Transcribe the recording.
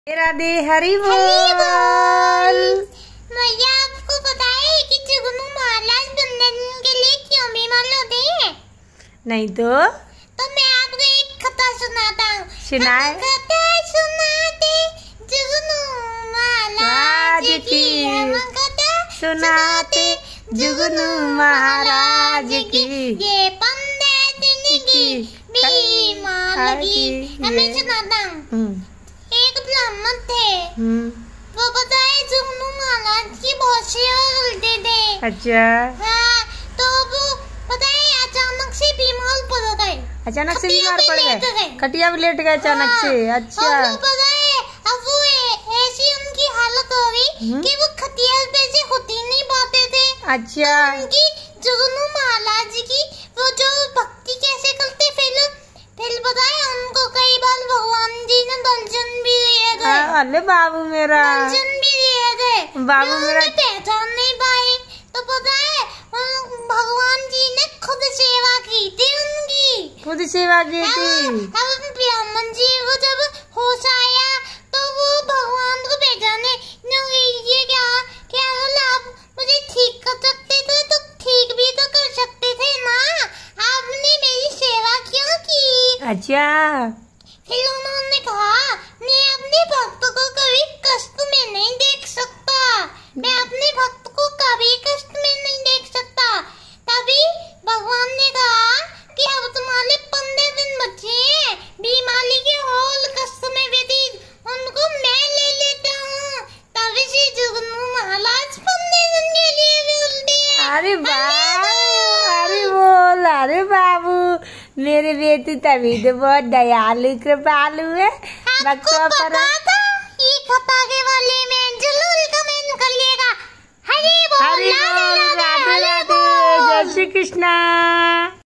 राधे हरि बोल। भैया आपको पता है कि जुगनू महाराज बंधन के लिए क्यों बीमार होते हैं? नहीं तो मैं आपको एक कथा सुनाता हूँ। सुनाए। कथा सुनाते जुगनू महाराज की, हम कथा सुनाते जुगनू महाराज की। ये पंडित की बीमार लगी। मैं सुनाता हूँ। एक ब्राह्मण थे, वो पता है जुगनू महाराज की बहुत सेवा करते थे। अच्छा। हाँ, तो वो पता है अचानक से बीमार पड़ गए। अचानक से बीमार पड़ गए, खटिया पे लेट गए अचानक से। अच्छा। और वो पता है अब वो ऐसी उनकी हालत हो गई कि वो खटिया पे से उठ ही नहीं पाते थे। अच्छा। तो उनकी जुगनू महाराज की वो जो भक्ति कैसे करते, फिर पता है उनको कई बार भगवान जी ने दर्शन भी दिए थे। अरे बाबू मेरा, दर्शन भी दिए थे, बाबू मेरा पहचान नहीं पाए। तो पता है भगवान जी ने खुद सेवा की थी उनकी, खुद सेवा की थी। अब ब्राह्मण जी को जब होश आया तो वो भगवान को पहचाने, ये क्या आप मुझे ठीक कर सकते थे तो ठीक भी तो कर सकते थे ना, आपने मेरी सेवा क्यों की? अच्छा। फिर उन्होंने कहा मैं अपने भक्त को कभी कष्ट में नहीं देख सकता, मैं अपने भक्त को कभी कष्ट में नहीं देख सकता। तभी भगवान ने कहा कि अब तुम्हारे 15 दिन बचे हैं, बीमारी के और कष्ट में व्यतीत, उनको मैं ले लेता हूँ। तभी से जुगनू महाराज 15 दिन के लिए बोलते हैं। अरे अरे बोल, अरे बाबू मेरे बेटी तभी तो बहुत दयालु कृपालु है। आपको पता था ये कथा के बारे में? जरूर कमेंट करिएगा। हरि बोल, राधे राधे, जय श्री कृष्णा।